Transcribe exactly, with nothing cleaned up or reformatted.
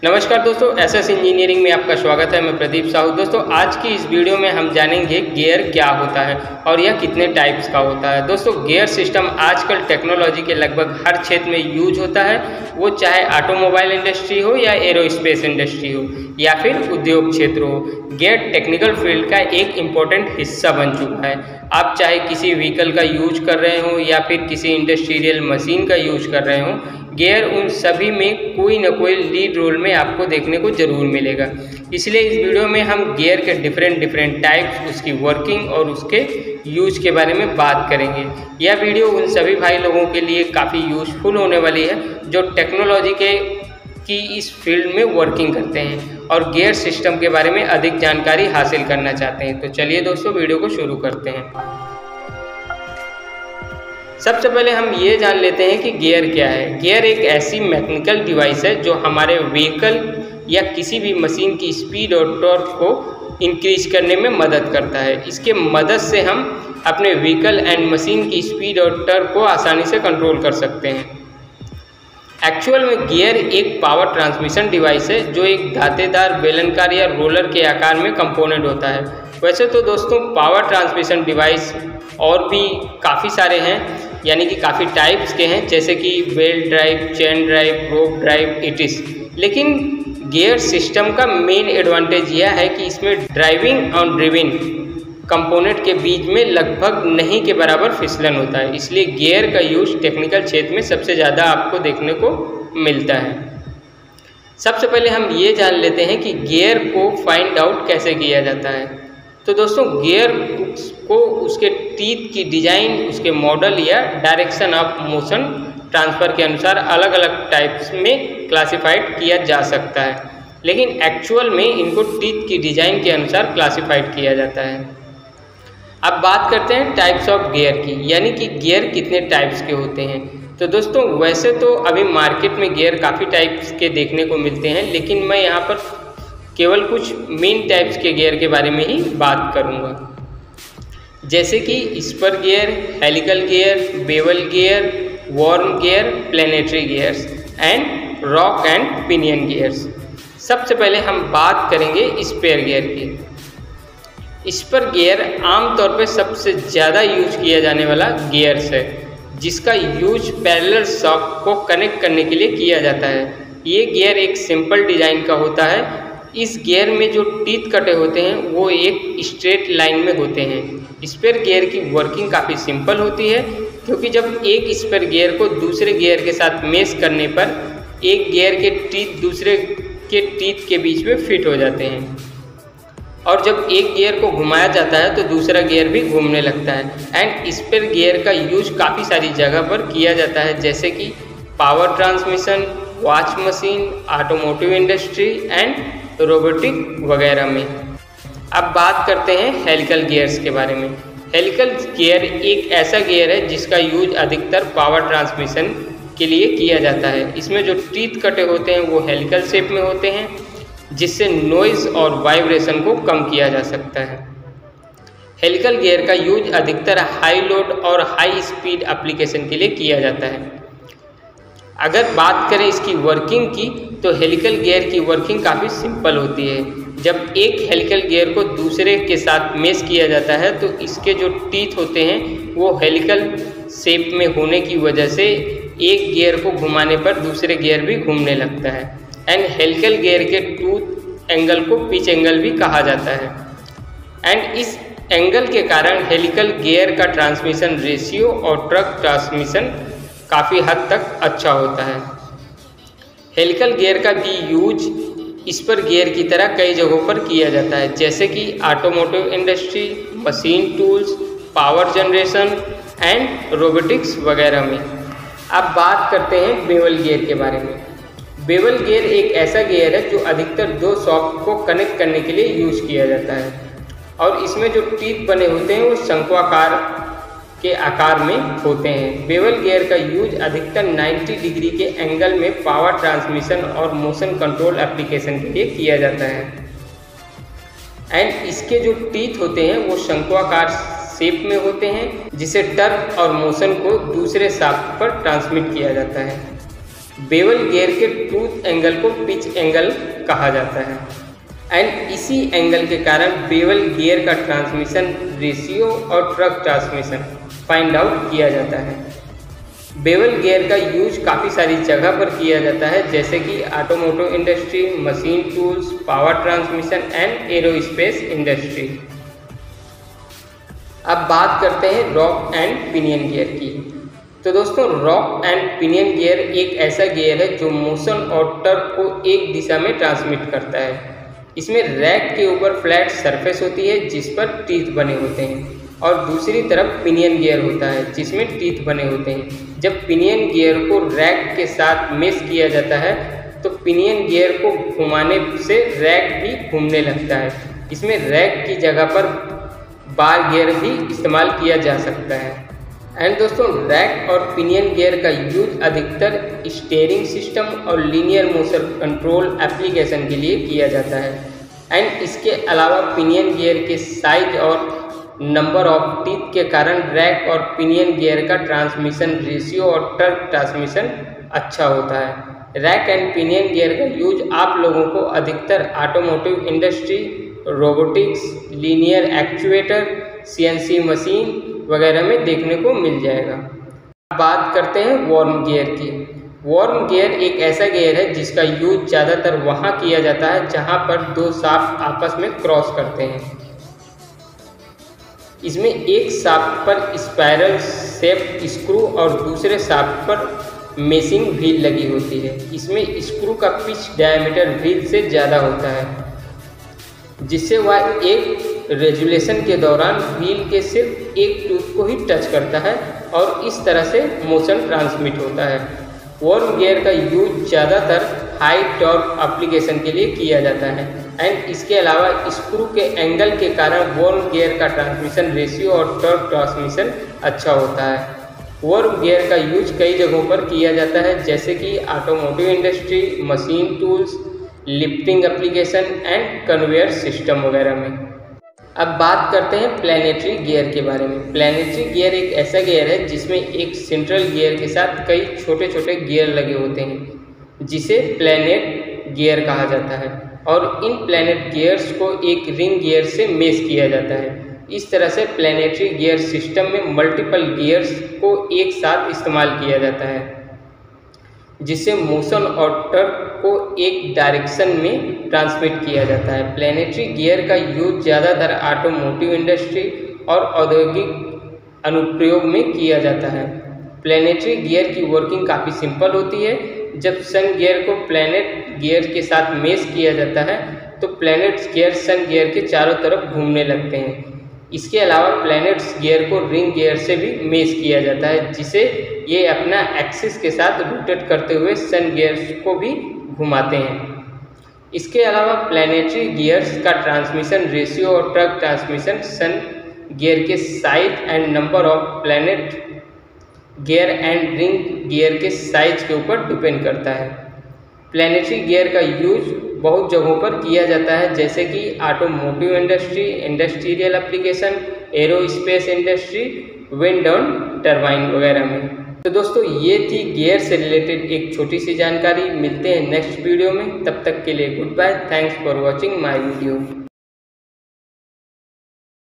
नमस्कार दोस्तों, SS engineering में आपका स्वागत है। मैं प्रदीप साहू। दोस्तों, आज की इस वीडियो में हम जानेंगे गियर क्या होता है और यह कितने टाइप्स का होता है। दोस्तों, गियर सिस्टम आजकल टेक्नोलॉजी के लगभग हर क्षेत्र में यूज होता है, वो चाहे ऑटोमोबाइल इंडस्ट्री हो या एरोस्पेस इंडस्ट्री हो या फिर उद्योग क्षेत्र हो। गियर टेक्निकल फील्ड का एक इम्पोर्टेंट हिस्सा बन चुका है। आप चाहे किसी व्हीकल का यूज कर रहे हो या फिर किसी इंडस्ट्रियल मशीन का यूज कर रहे हो, गियर उन सभी में कोई ना कोई लीड रोल में आपको देखने को ज़रूर मिलेगा। इसलिए इस वीडियो में हम गियर के डिफरेंट डिफरेंट टाइप्स, उसकी वर्किंग और उसके यूज के बारे में बात करेंगे। यह वीडियो उन सभी भाई लोगों के लिए काफ़ी यूजफुल होने वाली है जो टेक्नोलॉजी के की इस फील्ड में वर्किंग करते हैं और गियर सिस्टम के बारे में अधिक जानकारी हासिल करना चाहते हैं। तो चलिए दोस्तों, वीडियो को शुरू करते हैं। सबसे पहले हम ये जान लेते हैं कि गियर क्या है। गियर एक ऐसी मैकेनिकल डिवाइस है जो हमारे व्हीकल या किसी भी मशीन की स्पीड और टॉर्क को इंक्रीज करने में मदद करता है। इसके मदद से हम अपने व्हीकल एंड मशीन की स्पीड और टॉर्क को आसानी से कंट्रोल कर सकते हैं। एक्चुअल में गियर एक पावर ट्रांसमिशन डिवाइस है जो एक धातेदार बेलनकार या रोलर के आकार में कंपोनेंट होता है। वैसे तो दोस्तों, पावर ट्रांसमिशन डिवाइस और भी काफ़ी सारे हैं, यानी कि काफ़ी टाइप्स के हैं, जैसे कि belt drive, chain drive, rope drive, इटिस। लेकिन गियर सिस्टम का मेन एडवांटेज यह है कि इसमें ड्राइविंग और ड्रिविंग कंपोनेंट के बीच में लगभग नहीं के बराबर फिसलन होता है। इसलिए गियर का यूज टेक्निकल क्षेत्र में सबसे ज़्यादा आपको देखने को मिलता है। सबसे पहले हम ये जान लेते हैं कि गियर को फाइंड आउट कैसे किया जाता है। तो दोस्तों, गियर को उसके टीथ की डिजाइन, उसके मॉडल या डायरेक्शन ऑफ मोशन ट्रांसफ़र के अनुसार अलग अलग टाइप्स में क्लासिफाइड किया जा सकता है, लेकिन एक्चुअल में इनको टीथ की डिजाइन के अनुसार क्लासिफाइड किया जाता है। अब बात करते हैं टाइप्स ऑफ गियर की, यानी कि गियर कितने टाइप्स के होते हैं। तो दोस्तों, वैसे तो अभी मार्केट में गियर काफ़ी टाइप्स के देखने को मिलते हैं, लेकिन मैं यहाँ पर केवल कुछ मेन टाइप्स के गियर के बारे में ही बात करूँगा, जैसे कि spur gear, helical gear, bevel gear, worm gear, planetary gears and rack and pinion gears. सबसे पहले हम बात करेंगे स्पेयर गियर की। स्पर गियर आमतौर पर सबसे ज़्यादा यूज किया जाने वाला गियर्स है, जिसका यूज पैरेलल शॉक को कनेक्ट करने के लिए किया जाता है। ये गियर एक सिंपल डिजाइन का होता है। इस गियर में जो टीथ कटे होते हैं वो एक स्ट्रेट लाइन में होते हैं। स्पेयर गियर की वर्किंग काफ़ी सिंपल होती है, क्योंकि जब एक स्पेयर गियर को दूसरे गियर के साथ मेश करने पर एक गियर के टीथ दूसरे के टीथ के बीच में फिट हो जाते हैं, और जब एक गियर को घुमाया जाता है तो दूसरा गियर भी घूमने लगता है। एंड स्पेयर गियर का यूज काफ़ी सारी जगह पर किया जाता है, जैसे कि power transmission, watch machine, automotive industry and robotic वगैरह में। अब बात करते हैं हेलिकल गियर्स के बारे में। हेलिकल गियर एक ऐसा गियर है जिसका यूज अधिकतर पावर ट्रांसमिशन के लिए किया जाता है। इसमें जो टीथ कटे होते हैं वो हेलिकल शेप में होते हैं, जिससे नॉइज़ और वाइब्रेशन को कम किया जा सकता है। हेलिकल गियर का यूज अधिकतर हाई लोड और हाई स्पीड एप्लीकेशन के लिए किया जाता है। अगर बात करें इसकी वर्किंग की, तो हेलिकल गियर की वर्किंग काफ़ी सिंपल होती है। जब एक हेलिकल गियर को दूसरे के साथ मेश किया जाता है तो इसके जो टीथ होते हैं वो हेलिकल शेप में होने की वजह से एक गियर को घुमाने पर दूसरे गियर भी घूमने लगता है। एंड हेलिकल गियर के टूथ एंगल को पिच एंगल भी कहा जाता है। एंड इस एंगल के कारण हेलिकल गियर का ट्रांसमिशन रेशियो और ट्रक ट्रांसमिशन काफ़ी हद तक अच्छा होता है। हेलिकल गियर का भी यूज स्पर गियर की तरह कई जगहों पर किया जाता है, जैसे कि automotive industry, machine tools, power generation and robotics वगैरह में। अब बात करते हैं बेवल गियर के बारे में। बेवल गियर एक ऐसा गियर है जो अधिकतर दो शॉक को कनेक्ट करने के लिए यूज किया जाता है, और इसमें जो टीथ बने होते हैं वो शंक्वाकार के आकार में होते हैं। बेवल गियर का यूज अधिकतर नब्बे डिग्री के एंगल में पावर ट्रांसमिशन और मोशन कंट्रोल एप्लीकेशन के लिए किया जाता है। एंड इसके जो टीथ होते हैं वो शंक्वाकार शेप में होते हैं, जिसे टर्क और मोशन को दूसरे शाफ्ट पर ट्रांसमिट किया जाता है। बेवल गियर के टूथ एंगल को पिच एंगल कहा जाता है एंड इसी एंगल के कारण बेवल गियर का ट्रांसमिशन रेशियो और ट्रक ट्रांसमिशन फाइंड आउट किया जाता है। बेवल गियर का यूज काफ़ी सारी जगह पर किया जाता है, जैसे कि automotive industry, machine tools, power transmission and aerospace industry. अब बात करते हैं रॉक एंड पिनियन गियर की। तो दोस्तों, रॉक एंड पिनियन गियर एक ऐसा गियर है जो मोशन और टर्क को एक दिशा में ट्रांसमिट करता है। इसमें रैक के ऊपर फ्लैट सरफेस होती है जिस पर टीथ बने होते हैं और दूसरी तरफ पिनियन गियर होता है जिसमें टीथ बने होते हैं। जब पिनियन गियर को रैक के साथ मेश किया जाता है तो पिनियन गियर को घुमाने से रैक भी घूमने लगता है। इसमें रैक की जगह पर बार गियर भी इस्तेमाल किया जा सकता है। एंड दोस्तों, रैक और पिनियन गियर का यूज अधिकतर स्टीयरिंग सिस्टम और लीनियर मोशन कंट्रोल एप्लीकेशन के लिए किया जाता है। एंड इसके अलावा पिनियन गियर के साइज और नंबर ऑफ टीथ के कारण रैक और पिनियन गियर का ट्रांसमिशन रेशियो और टर्क ट्रांसमिशन अच्छा होता है। रैक एंड पिनियन गियर का यूज आप लोगों को अधिकतर automotive industry, robotics, linear actuator, CNC machine वगैरह में देखने को मिल जाएगा। बात करते हैं वॉर्म गियर की। वॉर्म गियर एक ऐसा गियर है जिसका यूज ज़्यादातर वहाँ किया जाता है जहाँ पर दो शाफ्ट आपस में क्रॉस करते हैं। इसमें एक शाफ्ट पर स्पाइरल शेप स्क्रू और दूसरे शाफ्ट पर मेशिंग व्हील लगी होती है। इसमें स्क्रू का पिच डायमीटर व्हील से ज़्यादा होता है, जिससे वह एक रेजुलेशन के दौरान व्हील के सिर्फ एक टूथ को ही टच करता है और इस तरह से मोशन ट्रांसमिट होता है। वॉर्म गियर का यूज ज़्यादातर हाई टॉर्क एप्लीकेशन के लिए किया जाता है एंड इसके अलावा स्क्रू के एंगल के कारण वॉर्म गियर का ट्रांसमिशन रेशियो और टॉर्क ट्रांसमिशन अच्छा होता है। वॉर्म गियर का यूज कई जगहों पर किया जाता है, जैसे कि automotive industry, machine tools, lifting application and conveyor system वगैरह में। अब बात करते हैं प्लैनेटरी गियर के बारे में। प्लैनेटरी गियर एक ऐसा गियर है जिसमें एक सेंट्रल गियर के साथ कई छोटे छोटे गियर लगे होते हैं, जिसे प्लैनेट गियर कहा जाता है और इन प्लैनेट गियर्स को एक रिंग गियर से मेश किया जाता है। इस तरह से प्लैनेटरी गियर सिस्टम में मल्टीपल गियर्स को एक साथ इस्तेमाल किया जाता है, जिससे मोशन और टर्क को एक डायरेक्शन में ट्रांसमिट किया जाता है। प्लैनेटरी गियर का यूज ज़्यादातर ऑटोमोटिव इंडस्ट्री और औद्योगिक अनुप्रयोग में किया जाता है। प्लैनेटरी गियर की वर्किंग काफ़ी सिंपल होती है। जब सन गियर को प्लैनेट गियर के साथ मेश किया जाता है तो प्लैनेट्स गियर सन गियर के चारों तरफ घूमने लगते हैं। इसके अलावा प्लैनेट्स गियर को रिंग गियर से भी मेश किया जाता है, जिसे ये अपना एक्सिस के साथ रोटेट करते हुए सन गियर्स को भी घुमाते हैं। इसके अलावा प्लैनेटरी गियर्स का ट्रांसमिशन रेशियो और ट्रक ट्रांसमिशन सन गियर के size and number of planet gear and ring gear के साइज के ऊपर डिपेंड करता है। प्लैनेटरी गियर का यूज बहुत जगहों पर किया जाता है, जैसे कि automotive industry, industrial application, aerospace industry, wind and turbine वगैरह में। तो दोस्तों, ये थी गियर से रिलेटेड एक छोटी सी जानकारी। मिलते हैं नेक्स्ट वीडियो में, तब तक के लिए goodbye. Thanks for watching my video.